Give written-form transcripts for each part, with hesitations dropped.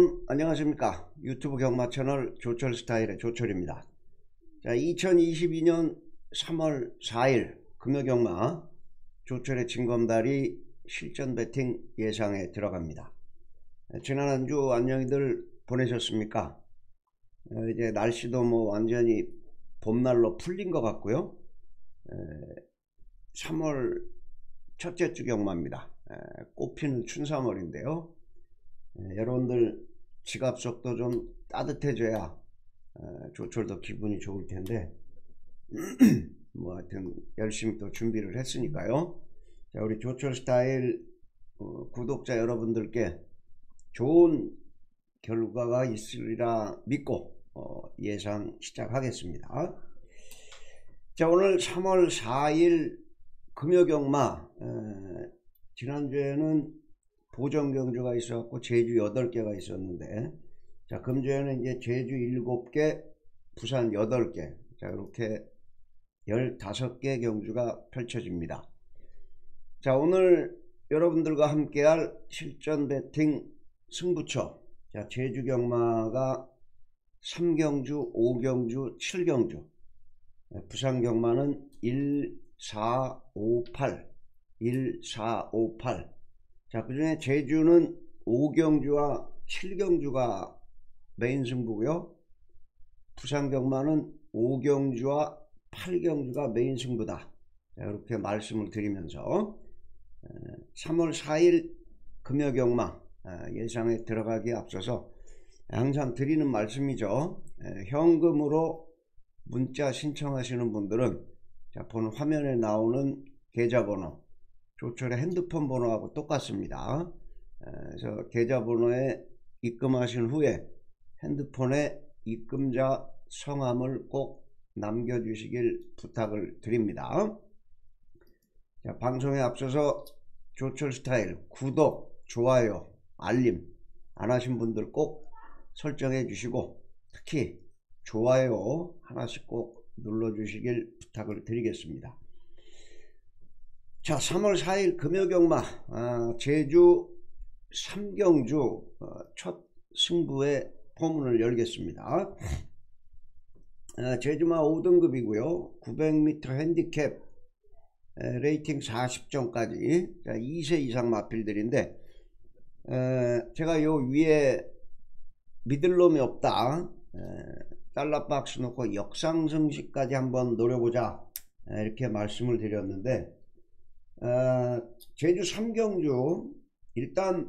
여러분 안녕하십니까. 유튜브 경마 채널 조철 스타일의 조철입니다. 자, 2022년 3월 4일 금요경마 조철의 진검다리 실전 배팅 예상에 들어갑니다. 지난 한 주 안녕히들 보내셨습니까? 이제 날씨도 뭐 완전히 봄날로 풀린 것 같고요. 3월 첫째 주 경마입니다. 꽃피는 춘삼월인데요. 여러분들 지갑 속도 좀 따뜻해져야 조철도 기분이 좋을 텐데 뭐 하여튼 열심히 또 준비를 했으니까요. 자, 우리 조철 스타일 구독자 여러분들께 좋은 결과가 있으리라 믿고 예상 시작하겠습니다. 자, 오늘 3월 4일 금요경마, 지난주에는 보정경주가 있었고 제주 8개가 있었는데, 자, 금주에는 이제 제주 7개, 부산 8개, 자, 이렇게 15개 경주가 펼쳐집니다. 자, 오늘 여러분들과 함께할 실전 배팅 승부처, 자, 제주 경마가 3경주, 5경주, 7경주, 부산 경마는 1, 4, 5, 8, 1, 4, 5, 8. 자, 그 중에 제주는 5경주와 7경주가 메인 승부고요. 부산 경마는 5경주와 8경주가 메인 승부다. 자, 이렇게 말씀을 드리면서 3월 4일 금요 경마 예상에 들어가기에 앞서서 항상 드리는 말씀이죠. 현금으로 문자 신청하시는 분들은 자, 본 화면에 나오는 계좌번호, 조철의 핸드폰 번호하고 똑같습니다. 그래서 계좌번호에 입금하신 후에 핸드폰에 입금자 성함을 꼭 남겨주시길 부탁을 드립니다. 자, 방송에 앞서서 조철 스타일 구독, 좋아요, 알림 안 하신 분들 꼭 설정해 주시고, 특히 좋아요 하나씩 꼭 눌러주시길 부탁을 드리겠습니다. 자, 3월 4일 금요경마 제주 3경주 첫 승부의 포문을 열겠습니다. 제주마 5등급이고요 900m 핸디캡 레이팅 40점까지, 자, 2세 이상 마필들인데, 제가 요 위에 믿을 놈이 없다, 달러박스 놓고 역상승시까지 한번 노려보자, 이렇게 말씀을 드렸는데, 제주 3경주 일단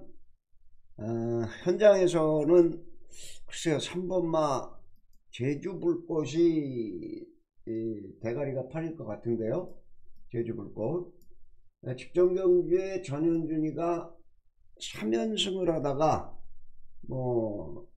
현장에서는 글쎄요 3번마 제주 불꽃이 대가리가 팔릴 것 같은데요. 제주 불꽃 직전경주에 전현준이가 3연승을 하다가 뭐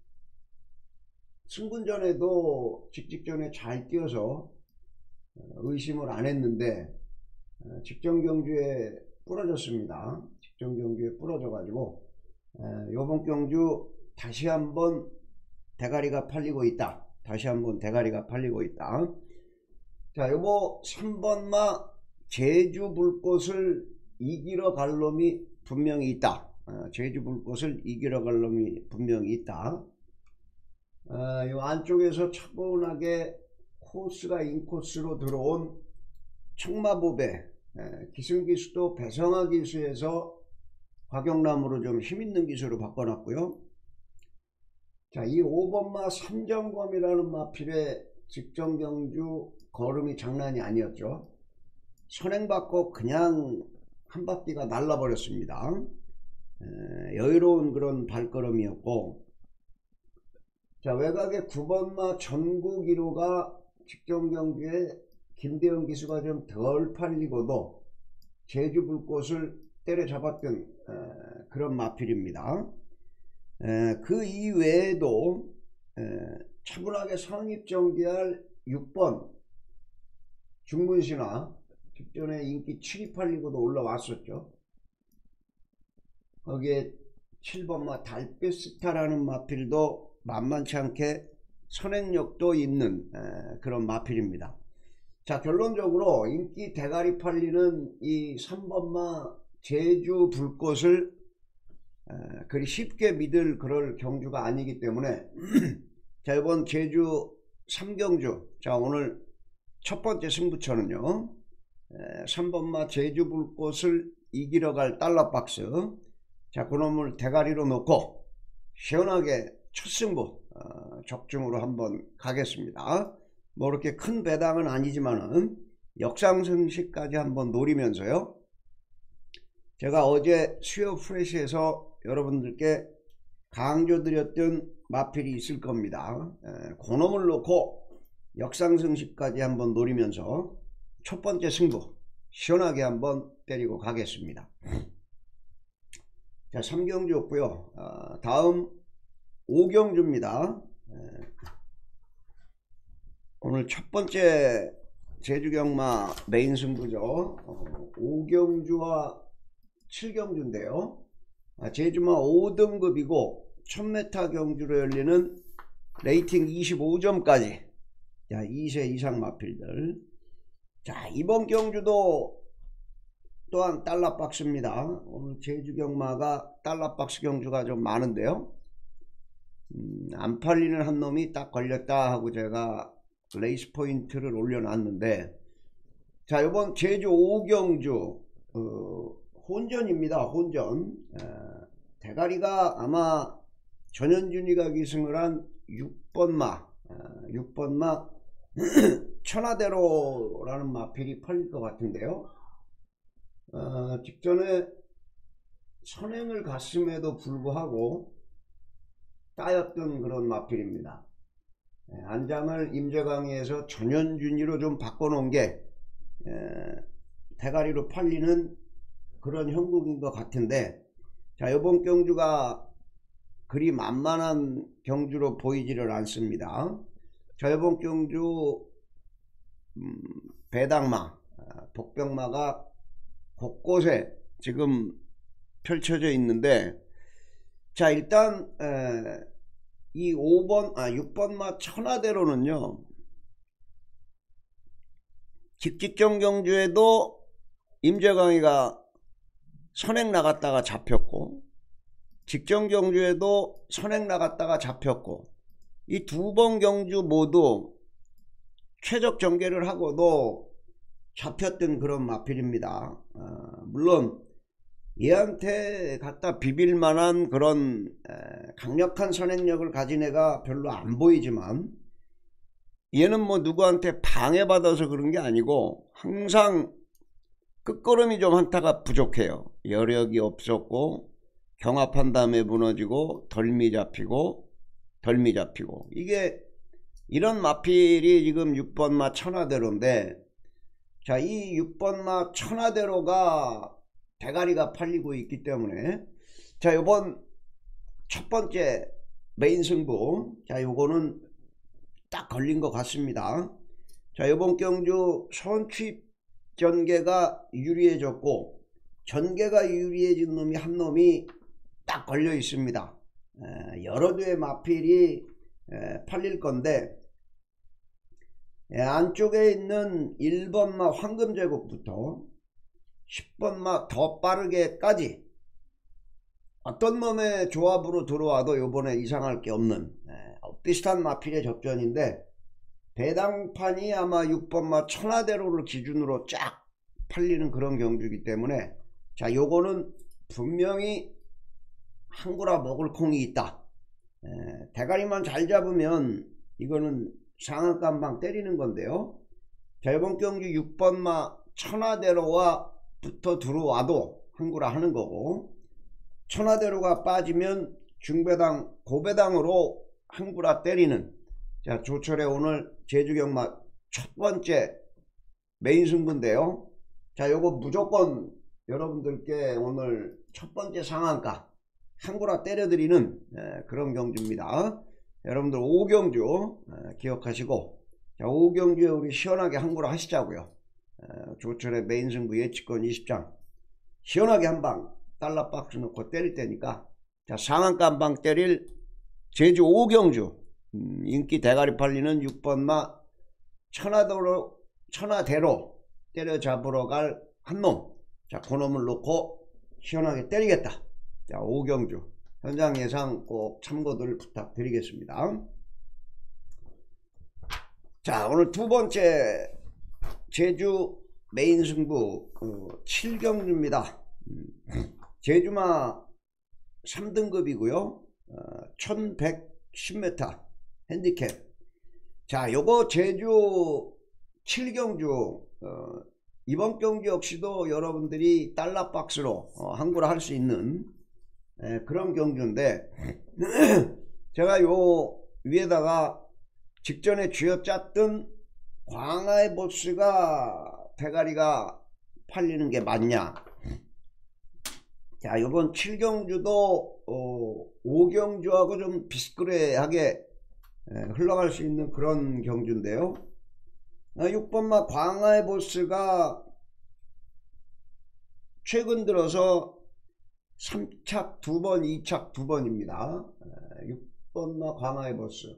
승분전에도 직전에 잘 뛰어서 의심을 안 했는데 직전경주에 부러졌습니다. 직전경주에 부러져 가지고 요번 경주 다시 한번 대가리가 팔리고 있다. 다시 한번 대가리가 팔리고 있다. 자, 요거 3번마 제주 불꽃을 이기러 갈 놈이 분명히 있다. 제주 불꽃을 이기러 갈 놈이 분명히 있다. 요 안쪽에서 차분하게 코스가 인코스로 들어온 청마보배, 기승기수도 배성하 기수에서 과경남으로 좀 힘있는 기수로 바꿔놨고요. 자, 이 5번마 삼정검이라는 마필의 직전경주 걸음이 장난이 아니었죠. 선행받고 그냥 한 바퀴가 날라버렸습니다. 여유로운 그런 발걸음이었고, 자, 외곽의 9번마 전국 1호가 직전경주에 김대현 기수가 좀 덜 팔리고도 제주 불꽃을 때려잡았던 그런 마필입니다. 그 이외에도 차분하게 선입정지할 6번 중문신화 직전에 인기 7위 팔리고도 올라왔었죠. 거기에 7번마 달빛스타라는 마필도 만만치 않게 선행력도 있는 그런 마필입니다. 자, 결론적으로 인기 대가리 팔리는 이 3번마 제주 불꽃을 그리 쉽게 믿을 그럴 경주가 아니기 때문에 자, 이번 제주 3경주, 자, 오늘 첫 번째 승부처는요, 3번마 제주 불꽃을 이기러 갈 달러박스. 자, 그놈을 대가리로 놓고 시원하게 첫 승부 적중으로 한번 가겠습니다. 뭐 이렇게 큰 배당은 아니지만은 역상승시까지 한번 노리면서요, 제가 어제 수요 프레시에서 여러분들께 강조드렸던 마필이 있을 겁니다. 그놈을 놓고 역상승시까지 한번 노리면서 첫 번째 승부 시원하게 한번 때리고 가겠습니다. 자, 3경주였고요. 다음 5경주입니다. 오늘 첫 번째 제주경마 메인 승부죠. 5경주와 7경주인데요. 제주마 5등급이고 1000m 경주로 열리는 레이팅 25점까지, 자, 2세 이상 마필들. 자, 이번 경주도 또한 달러박스입니다. 오늘 제주경마가 달러박스 경주가 좀 많은데요, 안 팔리는 한 놈이 딱 걸렸다 하고 제가 레이스 포인트를 올려놨는데, 자, 이번 제주 5경주 혼전입니다. 혼전. 대가리가 아마 전현준이가 기승을 한 6번마 6번마 천하대로라는 마필이 팔릴 것 같은데요, 직전에 선행을 갔음에도 불구하고 따였던 그런 마필입니다. 안장을 임재강의에서 전현준이로 좀 바꿔놓은 게 대가리로 팔리는 그런 형국인 것 같은데, 자, 이번 경주가 그리 만만한 경주로 보이지를 않습니다. 자, 이번 경주 배당마, 복병마가 곳곳에 지금 펼쳐져 있는데, 자, 일단 이 6번마 천하대로는요, 직직전 경주에도 임재강이가 선행 나갔다가 잡혔고, 직전 경주에도 선행 나갔다가 잡혔고, 이 두 번 경주 모두 최적 전개를 하고도 잡혔던 그런 마필입니다. 물론 얘한테 갖다 비빌 만한 그런 강력한 선행력을 가진 애가 별로 안 보이지만, 얘는 뭐 누구한테 방해받아서 그런 게 아니고 항상 끝걸음이 좀 한타가 부족해요. 여력이 없었고, 경합한 다음에 무너지고, 덜미 잡히고, 이게 이런 마필이 지금 6번마 천하대로인데, 자, 이 6번마 천하대로가 대가리가 팔리고 있기 때문에, 자, 요번 첫 번째 메인 승부, 자, 요거는 딱 걸린 것 같습니다. 자, 요번 경주 선취입 전개가 유리해졌고, 전개가 유리해진 놈이 한 놈이 딱 걸려 있습니다. 여러 개의 마필이 팔릴 건데, 안쪽에 있는 1번마 황금제국부터 10번마 더 빠르게까지 어떤 놈의 조합으로 들어와도 요번에 이상할 게 없는 비슷한 마필의 접전인데, 배당판이 아마 6번마 천하대로를 기준으로 쫙 팔리는 그런 경주이기 때문에, 자, 요거는 분명히 한구라 먹을 콩이 있다. 대가리만 잘 잡으면 이거는 상한가 한방 때리는 건데요. 자, 이번 경주 6번마 천하대로와 붙어 들어와도 한구라 하는 거고, 천하대로가 빠지면 중배당 고배당으로 한구라 때리는, 자, 조철의 오늘 제주경마 첫 번째 메인 승부인데요. 자, 요거 무조건 여러분들께 오늘 첫 번째 상한가 한구라 때려드리는 그런 경주입니다. 여러분들 5경주 기억하시고, 자, 5경주에 우리 시원하게 한구라 하시자고요. 조철의 메인 승부 예측권 20장 시원하게 한방 달러박스 넣고 때릴 테니까, 자, 상한가 한방 때릴 제주 5경주 인기 대가리 팔리는 6번마 천하대로 때려잡으러 갈 한놈, 자, 그놈을 놓고 시원하게 때리겠다. 자, 5경주 현장 예상 꼭 참고들 부탁드리겠습니다. 자, 오늘 두 번째 제주 메인 승부 7경주입니다. 제주마 3등급이고요. 1110m 핸디캡. 자, 요거 제주 7경주 이번 경주 역시도 여러분들이 달러박스로 한구를 할 수 있는 그런 경주인데 제가 요 위에다가 직전에 쥐어짰던 광화의 보스가 대가리가 팔리는 게 맞냐. 자, 요번 7경주도 5경주하고 좀 비스그레하게 흘러갈 수 있는 그런 경주인데요. 6번마 광화의 보스가 최근 들어서 3착 2번, 2착 2번입니다. 6번마 광화의 보스.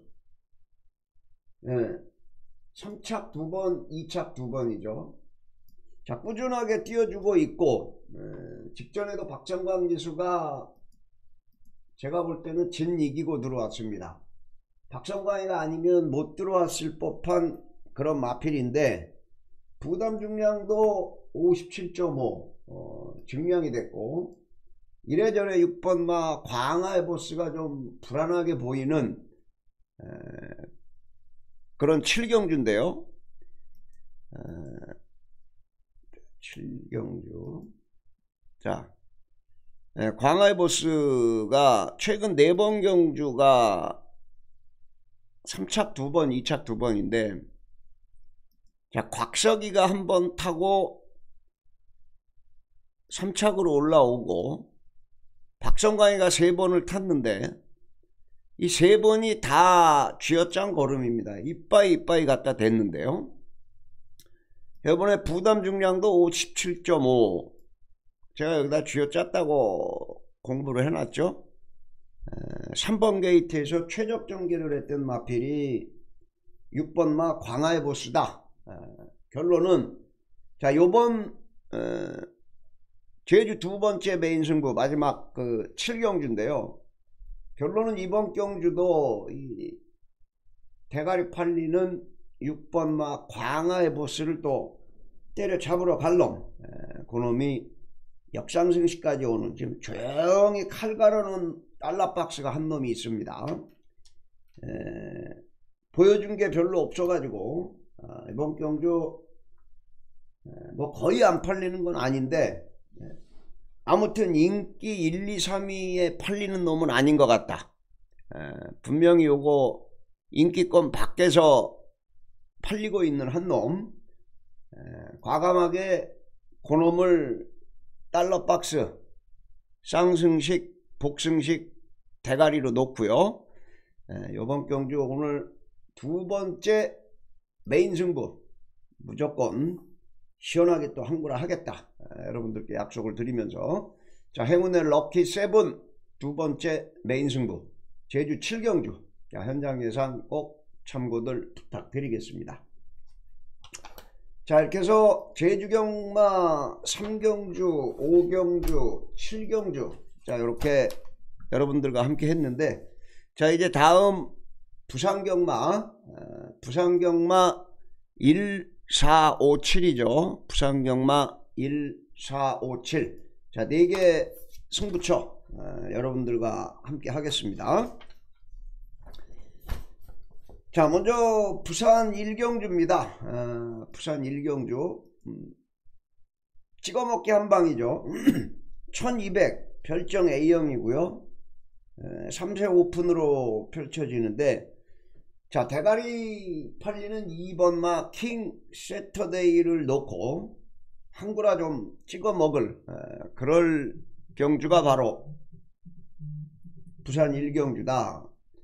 3착 2번, 2착 2번이죠. 자, 꾸준하게 띄워주고 있고, 직전에도 박정광 기수가 제가 볼 때는 진 이기고 들어왔습니다. 박정광이가 아니면 못 들어왔을 법한 그런 마필인데, 부담 중량도 57.5 증량이 됐고, 이래저래 6번마 광화의 보스가 좀 불안하게 보이는 그런 7경주인데요. 7경주. 자, 광화의 보스가 최근 4번 경주가 3착 2번, 2착 2번인데, 자, 곽석이가 한번 타고 3착으로 올라오고, 박성광이가 3번을 탔는데, 이 3번이 다 쥐어짠 걸음입니다. 이빠이 갖다 댔는데요. 이번에 부담 중량도 57.5. 제가 여기다 쥐어짰다고 공부를 해놨죠. 3번 게이트에서 최적 전개를 했던 마필이 6번마 광화의 보스다. 결론은, 자, 요번 제주 두 번째 메인 승부 마지막 그 7경주인데요. 결론은 이번 경주도 이 대가리 팔리는 6번마 광화의 보스를 또 때려잡으러 갈 놈, 그놈이 역상승시까지 오는, 지금 조용히 칼 가르는 달러박스가 한 놈이 있습니다. 보여준 게 별로 없어가지고 이번 경주 뭐 거의 안 팔리는 건 아닌데, 아무튼 인기 1, 2, 3위에 팔리는 놈은 아닌 것 같다. 분명히 요거 인기권 밖에서 팔리고 있는 한 놈, 과감하게 그놈을 달러박스 쌍승식 복승식 대가리로 놓고요. 요번 경주 오늘 두 번째 메인 승부 무조건 시원하게 또 한구라 하겠다. 여러분들께 약속을 드리면서, 자, 행운의 럭키 7 두 번째 메인 승부 제주 7경주, 자, 현장 예상 꼭 참고들 부탁드리겠습니다. 자, 이렇게 해서 제주경마 3경주, 5경주, 7경주, 자, 이렇게 여러분들과 함께 했는데, 자, 이제 다음 부산경마 1457이죠. 부산경마 1457. 자, 4개 승부처 여러분들과 함께 하겠습니다. 자, 먼저 부산 1경주입니다. 부산 1경주 찍어먹기 한방이죠. 1200 별정 A형이고요. 3세 오픈으로 펼쳐지는데, 자, 대가리 팔리는 2번마 킹 세터데이를 놓고 한구라 좀 찍어 먹을 그럴 경주가 바로 부산 1경주다.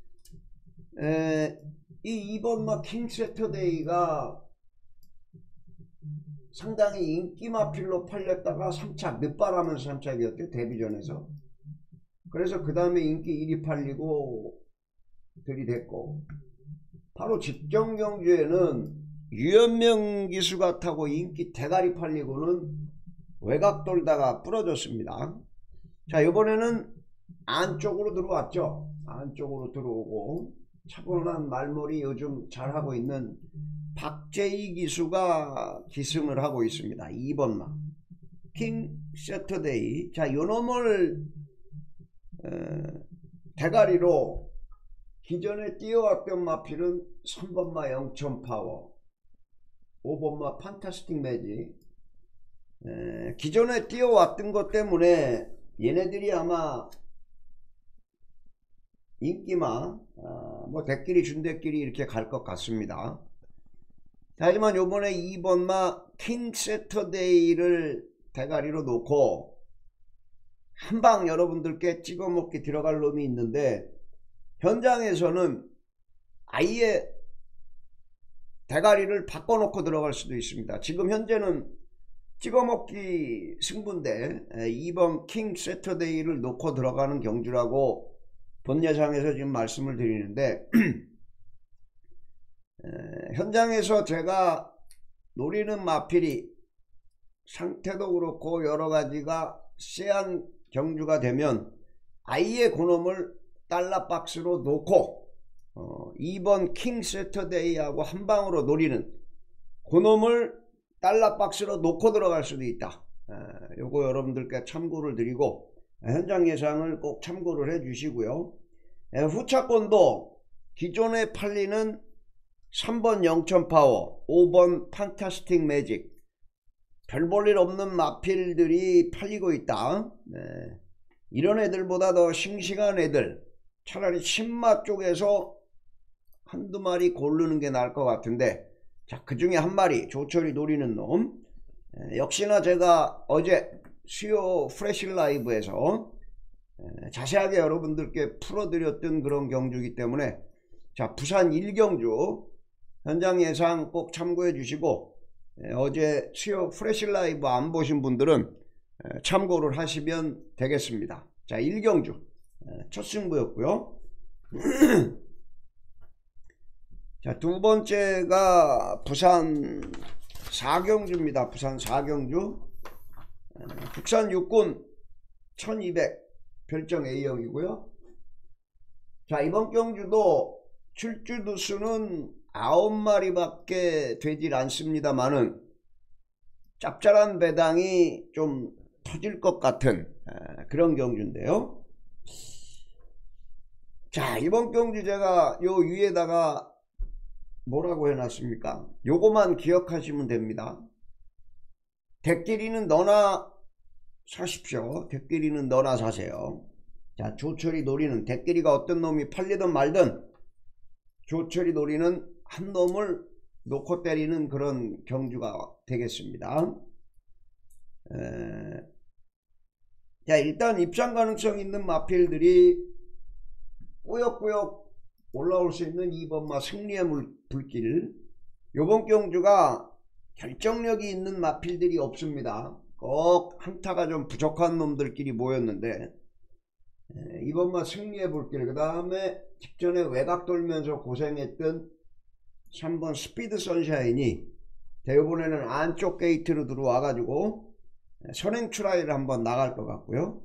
이 2번마 킹 세터데이가 상당히 인기 마필로 팔렸다가 3착 늦바라면서 3착이었죠. 데뷔전에서. 그래서 그 다음에 인기 1위 팔리고 들이댔고, 바로 직전 경주에는 유현명 기수가 타고 인기 대가리 팔리고는 외곽 돌다가 부러졌습니다. 자, 이번에는 안쪽으로 들어왔죠. 안쪽으로 들어오고 차분한 말머리 요즘 잘하고 있는 박재희 기수가 기승을 하고 있습니다. 2번마 킹 세터데이. 자, 요놈을 대가리로 기존에 띄워왔던 마필은 3번마 영천파워, 5번마 판타스틱 매직. 기존에 띄워왔던 것 때문에 얘네들이 아마 인기마 뭐 대끼리 준대끼리 이렇게 갈 것 같습니다. 하지만 요번에 2번마 킹 세터데이를 대가리로 놓고 한방 여러분들께 찍어먹기 들어갈 놈이 있는데, 현장에서는 아예 대가리를 바꿔놓고 들어갈 수도 있습니다. 지금 현재는 찍어먹기 승부인데 2번 킹 세터데이를 놓고 들어가는 경주라고 본 예상에서 지금 말씀을 드리는데, 현장에서 제가 노리는 마필이 상태도 그렇고 여러가지가 쎄한 경주가 되면 아예 그놈을 달러박스로 놓고 2번 킹 세터데이하고 한방으로 노리는 그놈을 달러박스로 놓고 들어갈 수도 있다. 요거 여러분들께 참고를 드리고 현장 예상을 꼭 참고를 해 주시고요. 후차권도 기존에 팔리는 3번 영천파워, 5번 판타스틱 매직, 별 볼 일 없는 마필들이 팔리고 있다. 이런 애들보다 더 싱싱한 애들, 차라리 신마 쪽에서 한두 마리 고르는 게 나을 것 같은데, 자, 그 중에 한 마리 조철이 노리는 놈, 역시나 제가 어제 수요 프레시 라이브에서 자세하게 여러분들께 풀어드렸던 그런 경주이기 때문에, 자, 부산 1경주 현장 예상 꼭 참고해 주시고, 어제 수요 프레시 라이브 안 보신 분들은 참고를 하시면 되겠습니다. 자, 1경주 첫 승부였고요. 자, 두 번째가 부산 4경주입니다. 부산 4경주 국산 육군 1200 별정 A형이고요. 자, 이번 경주도 출주 수는 9마리밖에 되질 않습니다만은 짭짤한 배당이 좀 터질 것 같은 그런 경주인데요. 자, 이번 경주 제가 요 위에다가 뭐라고 해놨습니까? 요거만 기억하시면 됩니다. 대끼리는 너나 사십시오. 대끼리는 너나 사세요. 자, 조철이 노리는, 대끼리가 어떤 놈이 팔리든 말든 조철이 노리는 한 놈을 놓고 때리는 그런 경주가 되겠습니다. 자, 일단 입상 가능성 있는 마필들이 꾸역꾸역 올라올 수 있는 2번마 승리의 불길. 요번 경주가 결정력이 있는 마필들이 없습니다. 꼭 한타가 좀 부족한 놈들끼리 모였는데, 이번마 승리의 불길, 그 다음에 직전에 외곽 돌면서 고생했던 3번 스피드 선샤인이 이번에는 안쪽 게이트로 들어와 가지고 선행 출하이를 한번 나갈 것 같고요.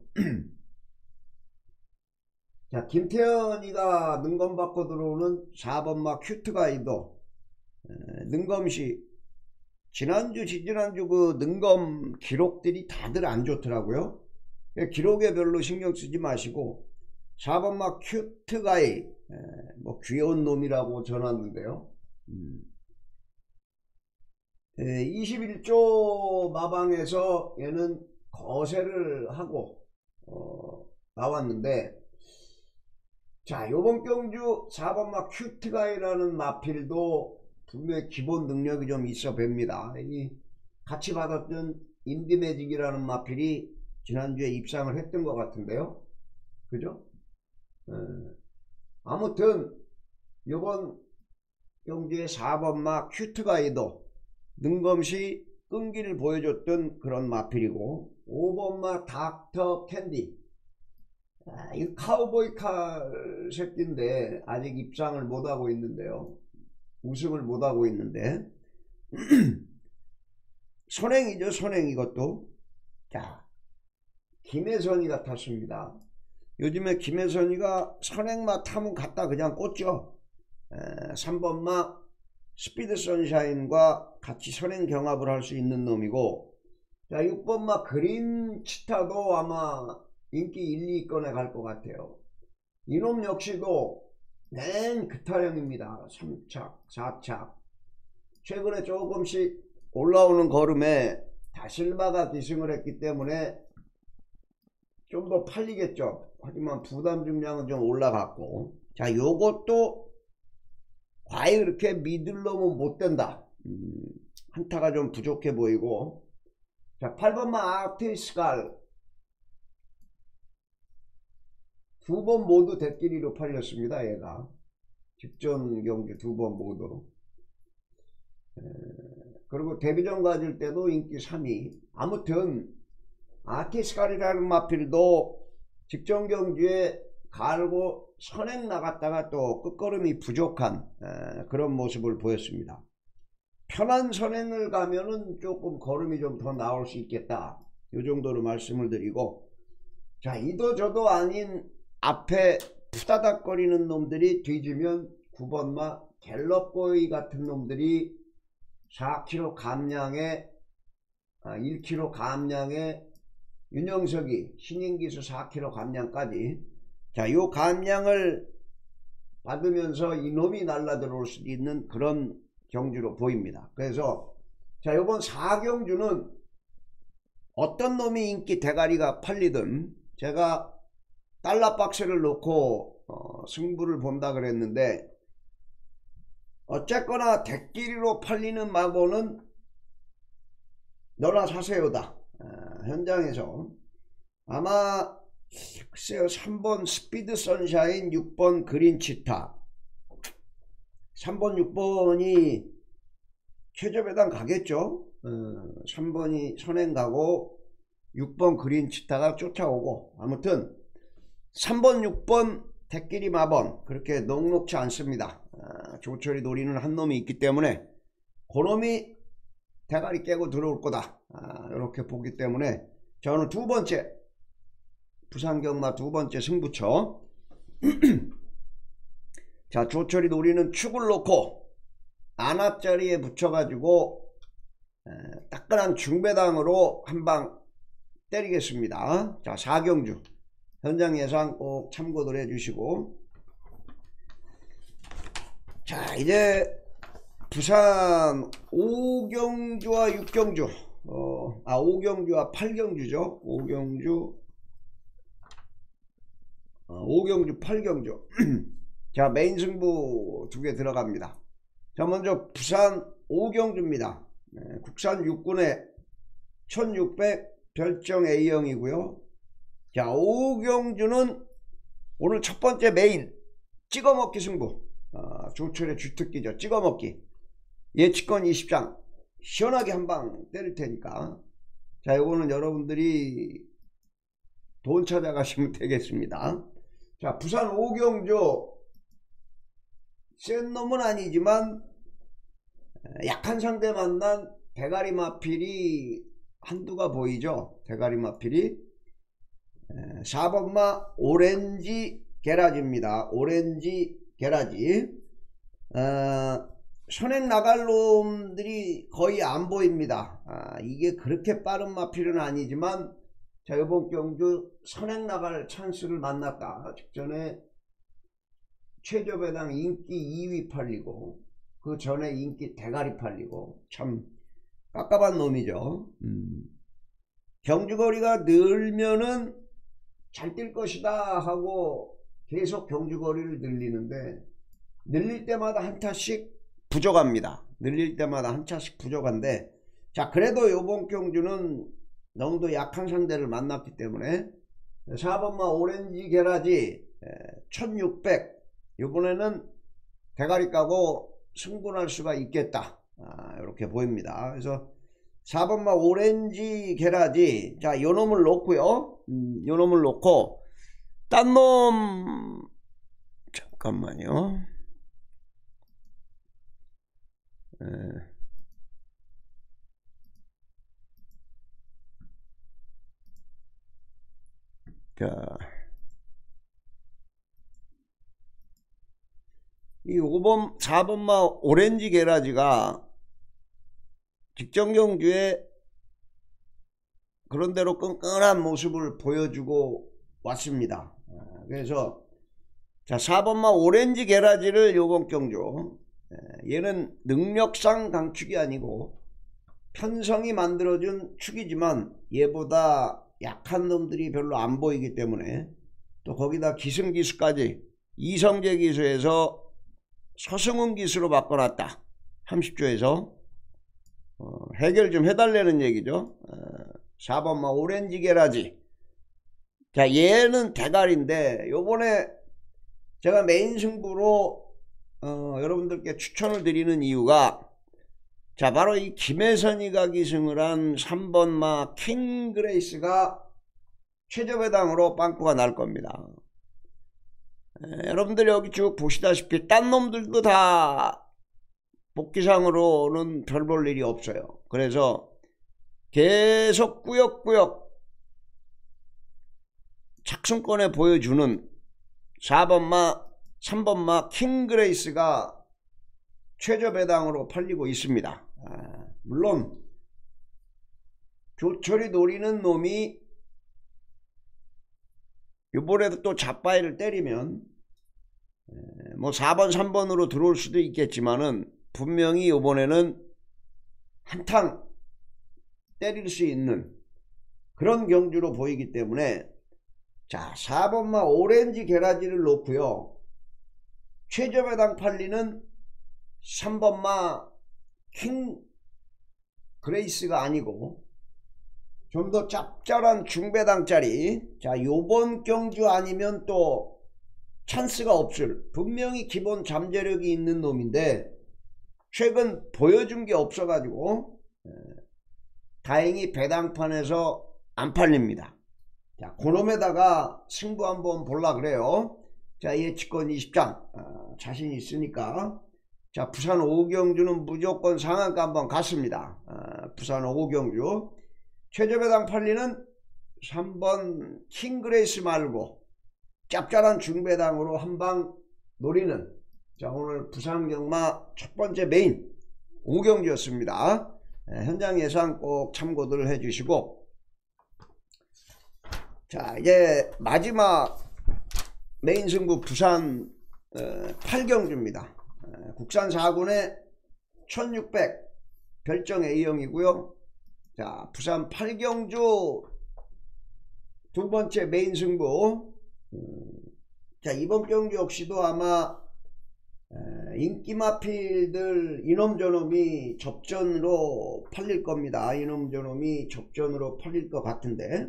자, 김태현이가 능검 받고 들어오는 4번마 큐트가이도 능검시 지난주 지지난주 그 능검 기록들이 다들 안 좋더라고요. 기록에 별로 신경 쓰지 마시고 4번마 큐트가이, 뭐 귀여운 놈이라고 전했는데요. 21조 마방에서 얘는 거세를 하고 나왔는데, 자, 요번 경주 4번마 큐트가이라는 마필도 분명히 기본 능력이 좀 있어 봅니다. 이 같이 받았던 인디매직이라는 마필이 지난주에 입상을 했던 것 같은데요. 그죠? 아무튼 요번 경주의 4번마 큐트가이도 능검시 끈기를 보여줬던 그런 마필이고, 5번마 닥터 캔디, 이 카우보이 칼 새끼인데 아직 입상을 못하고 있는데요. 우승을 못하고 있는데 선행이죠. 선행. 이것도 자, 김혜선이 같았습니다. 요즘에 김혜선이가 선행마 타면 갖다 그냥 꽂죠. 3번마 스피드 선샤인과 같이 선행 경합을 할 수 있는 놈이고, 자 6번마 그린 치타도 아마 인기 1, 2위권에 갈 것 같아요. 이놈 역시도 맨 그타령입니다. 3착 4착 최근에 조금씩 올라오는 걸음에 다실바가 기승을 했기 때문에 좀 더 팔리겠죠. 하지만 부담 중량은 좀 올라갔고, 자 요것도 과연 그렇게 믿을놈은 못된다. 한타가 좀 부족해 보이고, 자 8번마 아티스칼 두 번 모두 대끼리로 팔렸습니다. 얘가 직전 경주 두 번 모두. 그리고 데뷔전 가질 때도 인기 3위. 아무튼 아티스칼이라는 마필도 직전 경주에 갈고 선행 나갔다가 또 끝걸음이 부족한 그런 모습을 보였습니다. 편한 선행을 가면은 조금 걸음이 좀 더 나올 수 있겠다, 이 정도로 말씀을 드리고, 자 이도저도 아닌 앞에 푸다닥거리는 놈들이 뒤지면 9번마 갤럽보이 같은 놈들이 4kg 감량에 1kg 감량에 윤영석이 신인기수 4kg 감량까지, 자 요 감량을 받으면서 이놈이 날라 들어올 수 있는 그런 경주로 보입니다. 그래서 자 요번 4경주는 어떤 놈이 인기 대가리가 팔리든 제가 달러 박스를 놓고 승부를 본다 그랬는데, 어쨌거나 대끼리로 팔리는 마고는 너나 사세요다. 현장에서 아마 글쎄요 3번 스피드 선샤인, 6번 그린 치타, 3번 6번이 최저배당 가겠죠. 3번이 선행 가고 6번 그린 치타가 쫓아오고, 아무튼 3번 6번 대끼리 마번 그렇게 녹록지 않습니다. 조철이 노리는 한 놈이 있기 때문에 그놈이 대가리 깨고 들어올 거다, 이렇게 보기 때문에 저는 두 번째 부산경마 두 번째 승부처 자 조철이 노리는 축을 놓고 안압자리에 붙여가지고 따끈한 중배당으로 한방 때리겠습니다. 자 4경주 현장 예상 꼭 참고들 해주시고, 자 이제 부산 5경주와 6경주 5경주와 8경주죠. 5경주 8경주 자 메인 승부 두 개 들어갑니다. 자 먼저 부산 5경주입니다. 국산 육군의 1600 별정 A형이고요. 자 5경주는 오늘 첫 번째 메인 찍어먹기 승부, 조철의 주특기죠. 찍어먹기. 예측권 20장 시원하게 한방 때릴 테니까, 자 요거는 여러분들이 돈 찾아가시면 되겠습니다. 자 부산 5경주 센 놈은 아니지만 약한 상대 만난 대가리 마필이 한두가 보이죠. 대가리 마필이 4번마 오렌지 게라지입니다. 오렌지 게라지. 선행 나갈 놈들이 거의 안 보입니다. 이게 그렇게 빠른 마필은 아니지만, 자 이번 경주 선행 나갈 찬스를 만났다. 직전에 최저배당 인기 2위 팔리고 그 전에 인기 대가리 팔리고 참 깝깝한 놈이죠. 경주거리가 늘면은 잘 뛸 것이다 하고 계속 경주거리를 늘리는데, 늘릴 때마다 한 타씩 부족합니다. 늘릴 때마다 한 차씩 부족한데, 자 그래도 요번 경주는 너무도 약한 상대를 만났기 때문에 4번마 오렌지 게라지 1600 요번에는 대가리 까고 승분할 수가 있겠다, 이렇게 보입니다. 그래서 4번마 오렌지 게라지, 자 요놈을 놓고요. 요놈을 놓고 딴 놈 잠깐만요. 자 이 5번 4번마 오렌지 게라지가 직전 경주에 그런대로 끈끈한 모습을 보여주고 왔습니다. 그래서 자 4번마 오렌지 게라지를 요번 경주, 얘는 능력상 강축이 아니고 편성이 만들어준 축이지만 얘보다 약한 놈들이 별로 안 보이기 때문에, 또 거기다 기승기수까지 이성재 기수에서 서승훈 기수로 바꿔놨다. 30조에서 해결 좀 해달라는 얘기죠. 4번마 오렌지 게라지. 자, 얘는 대가리인데 요번에 제가 메인 승부로 여러분들께 추천을 드리는 이유가, 자 바로 이 김혜선이가 기승을 한 3번마 킹그레이스가 최저배당으로 빵꾸가 날 겁니다. 여러분들 여기 쭉 보시다시피 딴 놈들도 다 복귀상으로는 별 볼 일이 없어요. 그래서 계속 꾸역꾸역 착승권에 보여주는 4번마 3번마 킹그레이스가 최저배당으로 팔리고 있습니다. 물론 조철이 노리는 놈이 이번에도 또 잡바이를 때리면 뭐 4번 3번으로 들어올 수도 있겠지만은 분명히 이번에는 한탕 때릴 수 있는 그런 경주로 보이기 때문에, 자 4번마 오렌지 게라지를 놓고요, 최저배당 팔리는 3번마 킹 그레이스가 아니고 좀 더 짭짤한 중배당짜리, 자 요번 경주 아니면 또 찬스가 없을, 분명히 기본 잠재력이 있는 놈인데 최근 보여준 게 없어 가지고 다행히 배당판에서 안 팔립니다. 자 그놈에다가 승부 한번 볼라 그래요. 자 예측권 20장 자신 있으니까. 자 부산 5경주는 무조건 상한가 한번 갔습니다. 부산 5경주 최저배당 팔리는 3번 킹그레이스 말고 짭짤한 중배당으로 한방 노리는, 자 오늘 부산경마 첫번째 메인 5경주였습니다. 현장 예상 꼭 참고들 해주시고, 자 이제 마지막 메인 승부 부산 8경주입니다. 국산 4군의 1600 별정 A형이고요. 자 부산 8경주 두번째 메인 승부. 자 이번 경주 역시도 아마 인기마필들 이놈 저놈이 접전으로 팔릴 겁니다. 이놈 저놈이 접전으로 팔릴 것 같은데,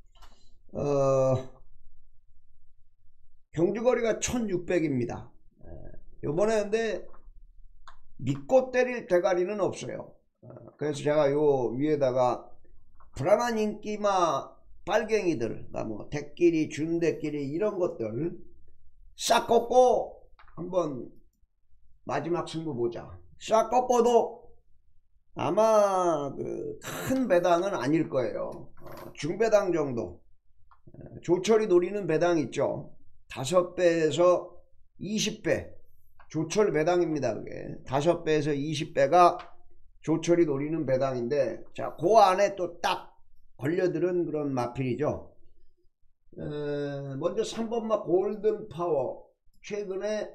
경주거리가 1600입니다 요번에. 근데 믿고 때릴 대가리는 없어요. 그래서 제가 요 위에다가 불안한 인기마 빨갱이들, 뭐 대끼리 준대끼리 이런 것들 싹 꺾고 한번 마지막 승부 보자. 싹 꺾어도 아마 그 큰 배당은 아닐 거예요. 중배당 정도. 조철이 노리는 배당 있죠. 5배에서 20배 조철 배당입니다. 그게 5배에서 20배가 조철이 노리는 배당인데, 자 그 안에 또 딱 걸려들은 그런 마필이죠. 먼저 3번마 골든파워 최근에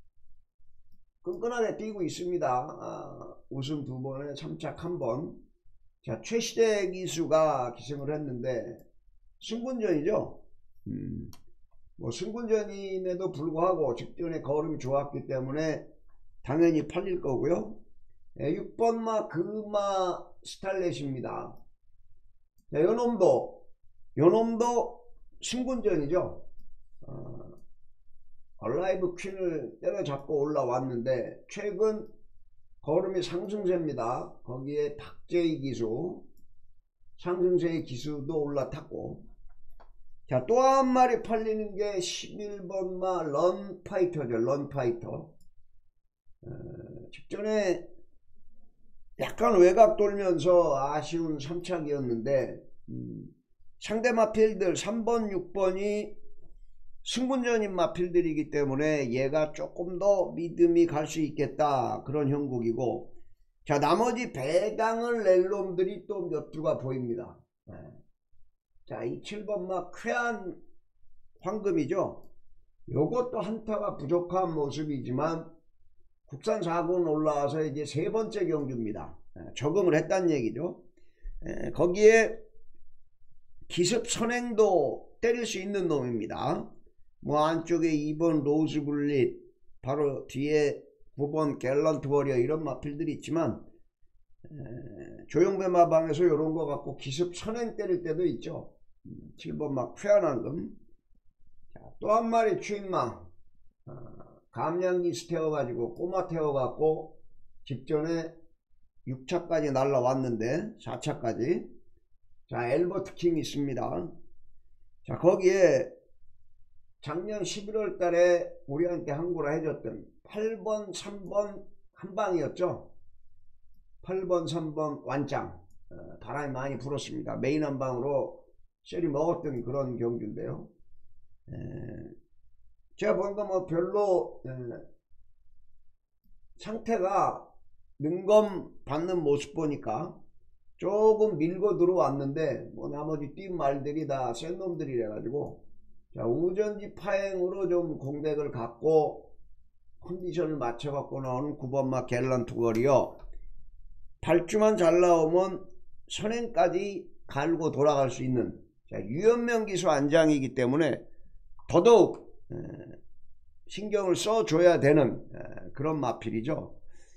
끈끈하게 뛰고 있습니다. 우승 2번에 3착 1번. 자 최시대 기수가 기승을 했는데 승군전이죠. 뭐 승군전임에도 불구하고 직전에 거름이 좋았기 때문에 당연히 팔릴 거고요. 6번마 금마 스탈렛입니다. 자, 요놈도 승군전이죠. 얼라이브 퀸을 때려잡고 올라왔는데 최근 거름이 상승세입니다. 거기에 박재희 기수, 상승세의 기수도 올라탔고, 자 또 한 마리 팔리는 게 11번마 런파이터죠. 런파이터. 직전에 약간 외곽 돌면서 아쉬운 3착이었는데 상대 마필들 3번 6번이 승분전인 마필들이기 때문에 얘가 조금 더 믿음이 갈 수 있겠다, 그런 형국이고, 자 나머지 배당을 낼 놈들이 또 몇 두가 보입니다. 자 이 7번 막 쾌한 황금이죠. 요것도 한타가 부족한 모습이지만 국산 4군 올라와서 이제 세 번째 경주입니다. 적응을 했다는 얘기죠. 거기에 기습 선행도 때릴 수 있는 놈입니다. 뭐 안쪽에 2번 로즈블릿, 바로 뒤에 9번 갤런트 워리어, 이런 마필들이 있지만 조용배 마방에서 요런 거 갖고 기습 선행 때릴 때도 있죠. 7번 막 쾌한한 금. 또 한 마리 추인망, 감량기스 태워가지고 꼬마 태워갖고 직전에 6차까지 날라왔는데 4차까지. 자 엘버트 킹 있습니다. 자 거기에 작년 11월 달에 우리한테 항구라 해줬던 8번 3번 한방이었죠. 8번 3번 완짱, 바람이 많이 불었습니다. 메인 한방으로 셔리 먹었던 그런 경주인데요. 제가 보니까 뭐 별로 상태가 능검 받는 모습 보니까 조금 밀고 들어왔는데, 뭐 나머지 뛴 말들이 다 센 놈들이래 가지고, 자 우전지 파행으로 좀 공백을 갖고 컨디션을 맞춰 갖고 나오는 9번 막 갤런트 워리어, 발주만 잘 나오면 선행까지 갈고 돌아갈 수 있는, 자 유연명 기수 안장이기 때문에 더더욱 신경을 써줘야 되는 그런 마필이죠.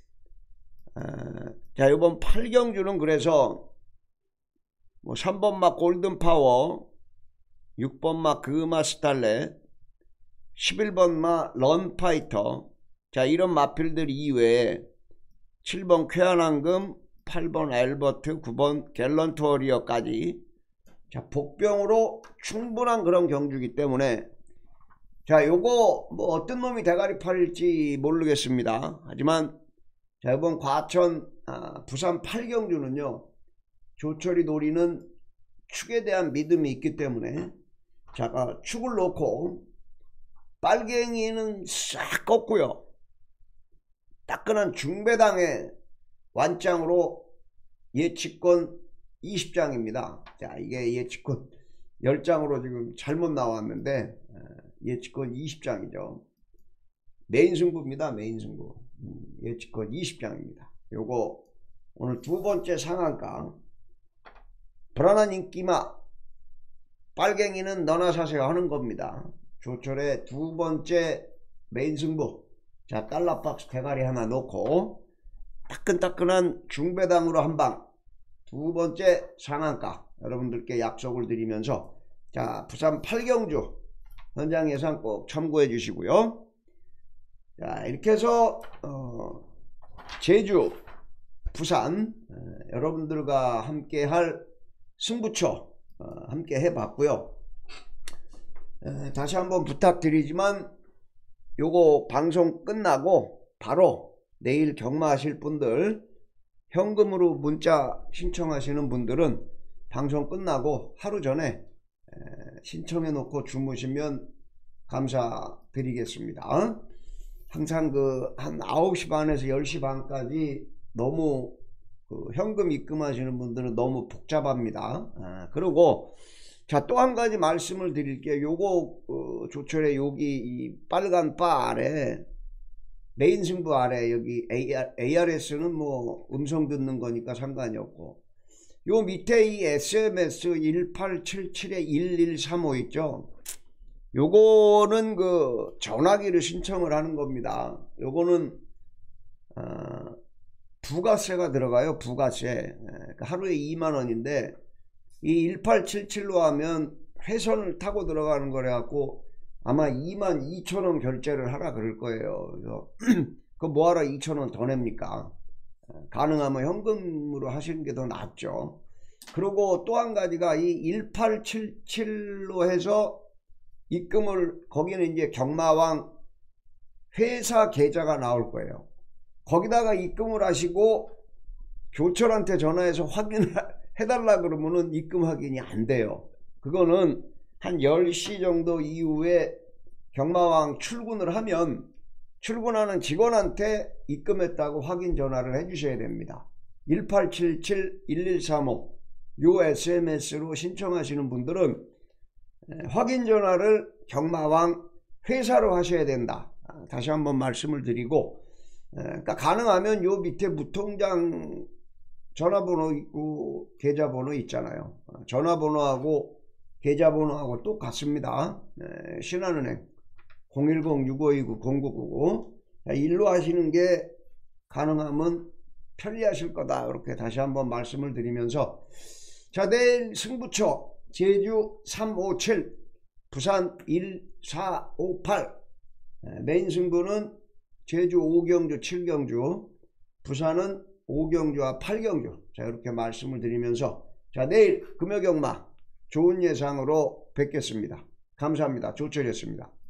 자 이번 8경주는 그래서 뭐 3번 막 골든파워, 6번 막 그마스탈렛, 11번 막 런파이터, 자 이런 마필들 이외에 7번 쾌한황금, 8번 엘버트, 9번 갤런트 워리어까지, 자 복병으로 충분한 그런 경주이기 때문에, 자 요거 뭐 어떤 놈이 대가리 팔릴지 모르겠습니다. 하지만 자 이번 과천 부산 8경주는요 조철이 노리는 축에 대한 믿음이 있기 때문에, 자 축을 놓고 빨갱이는 싹 꺾고요, 따끈한 중배당의 완짱으로 예측권 20장입니다. 자 이게 예측권 10장으로 지금 잘못 나왔는데 예측권 20장이죠. 메인 승부입니다. 메인 승부. 예측권 20장입니다. 요거 오늘 두 번째 상한가, 불안한 인기마, 빨갱이는 너나 사세요 하는 겁니다. 조철의 두 번째 메인 승부. 자 달러박스 대가리 하나 놓고 따끈따끈한 중배당으로 한방, 두 번째 상한가 여러분들께 약속을 드리면서, 자 부산 8경주 현장 예상 꼭 참고해 주시고요. 자 이렇게 해서 제주 부산 여러분들과 함께 할 승부처 함께 해 봤고요. 다시 한번 부탁드리지만 요거 방송 끝나고 바로 내일 경마하실 분들, 현금으로 문자 신청하시는 분들은 방송 끝나고 하루 전에 신청해 놓고 주무시면 감사드리겠습니다. 항상 그 한 9시 반에서 10시 반까지 너무 현금 입금하시는 분들은 너무 복잡합니다. 그리고 자 또 한 가지 말씀을 드릴게요. 요거 조철의 여기 이 빨간 바 아래, 메인 승부 아래 여기 ARS는 뭐 음성 듣는 거니까 상관이 없고, 요 밑에 이 SMS 1877에 1135 있죠. 요거는 그 전화기를 신청을 하는 겁니다. 요거는 부가세가 들어가요. 부가세. 하루에 2만원인데 이 1877로 하면 회선을 타고 들어가는 거래 갖고 아마 22,000원 결제를 하라 그럴 거예요. 그래서 그 뭐하러 2,000원 더 냅니까? 가능하면 현금으로 하시는 게 더 낫죠. 그리고 또 한 가지가 이 1877로 해서 입금을, 거기는 이제 경마왕 회사 계좌가 나올 거예요. 거기다가 입금을 하시고 조철한테 전화해서 확인을 해달라 그러면은 입금 확인이 안 돼요. 그거는 한 10시 정도 이후에 경마왕 출근을 하면 출근하는 직원한테 입금했다고 확인 전화를 해주셔야 됩니다. 1877-1135 요 SMS로 신청하시는 분들은 확인 전화를 경마왕 회사로 하셔야 된다. 다시 한번 말씀을 드리고, 그러니까 가능하면 요 밑에 무통장 전화번호 있고 계좌번호 있잖아요. 전화번호하고 계좌번호하고 똑같습니다. 신한은행 010-6529-0999 일로 하시는 게 가능하면 편리하실 거다. 이렇게 다시 한번 말씀을 드리면서, 자, 내일 승부처 제주 357 부산 1458 메인 승부는 제주 5경주 7경주 부산은 5경주와 8경주. 자, 이렇게 말씀을 드리면서, 자, 내일 금요경마 좋은 예상으로 뵙겠습니다. 감사합니다. 조철이었습니다.